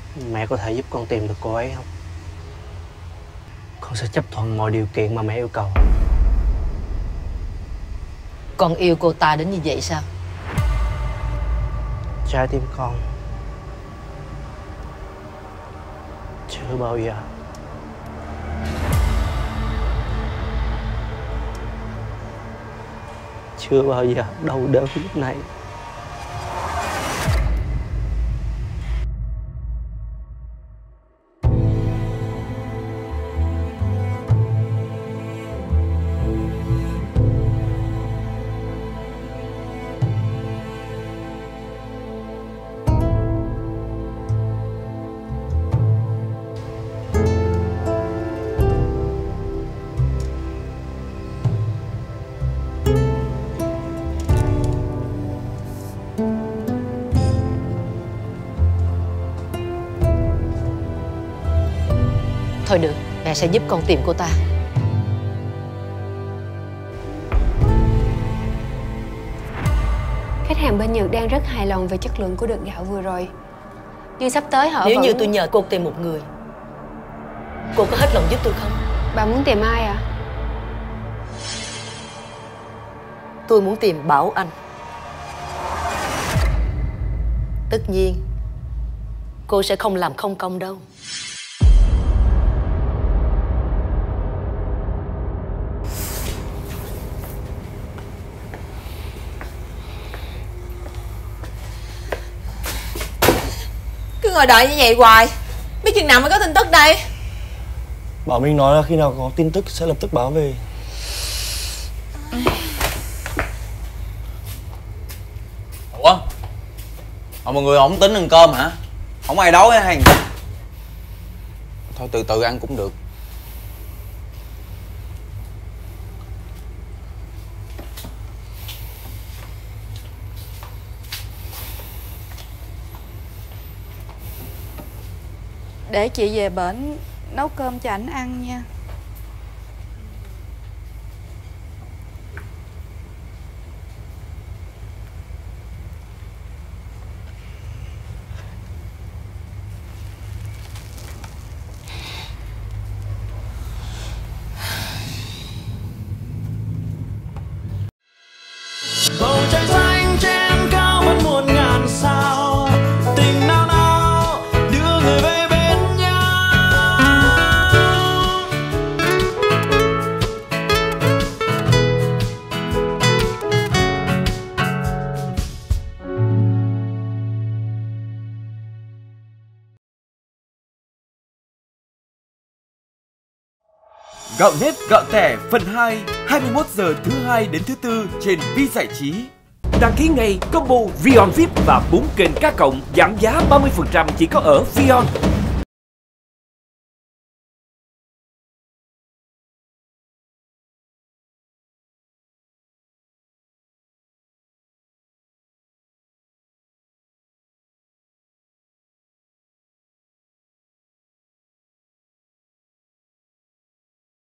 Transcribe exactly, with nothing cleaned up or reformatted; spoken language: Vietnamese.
Mẹ có thể giúp con tìm được cô ấy không? Con sẽ chấp thuận mọi điều kiện mà mẹ yêu cầu. Con yêu cô ta đến như vậy sao? Trái tim con chưa bao giờ chưa bao giờ đau đớn lúc này. Thôi được, mẹ sẽ giúp con tìm cô ta. Khách hàng bên Nhật đang rất hài lòng về chất lượng của đợt gạo vừa rồi. Nhưng sắp tới họ Nếu vẫn... như tôi nhờ cô tìm một người, cô có hết lòng giúp tôi không? Bà muốn tìm ai ạ? À? Tôi muốn tìm Bảo Anh. Tất nhiên cô sẽ không làm không công đâu. Cứ ngồi đợi như vậy hoài, biết chừng nào mới có tin tức đây? Bảo Minh nói là khi nào có tin tức sẽ lập tức báo về. Ủa? Họ mọi người không tính ăn cơm hả? Không ai đói hay gì? Thôi từ từ ăn cũng được. Để chị về bển nấu cơm cho ảnh ăn nha. Bầu trời xanh trên cao vẫn muôn ngàn sao, tình nao nao đưa người về bên nhau. Gạo nếp gạo tẻ phần hai, hai mươi mốt giờ thứ hai đến thứ tư trên Vi Giải Trí. Đăng ký ngay combo Vion vi ai pi và bốn kênh cá cộng giảm giá ba mươi phần trăm chỉ có ở Vion.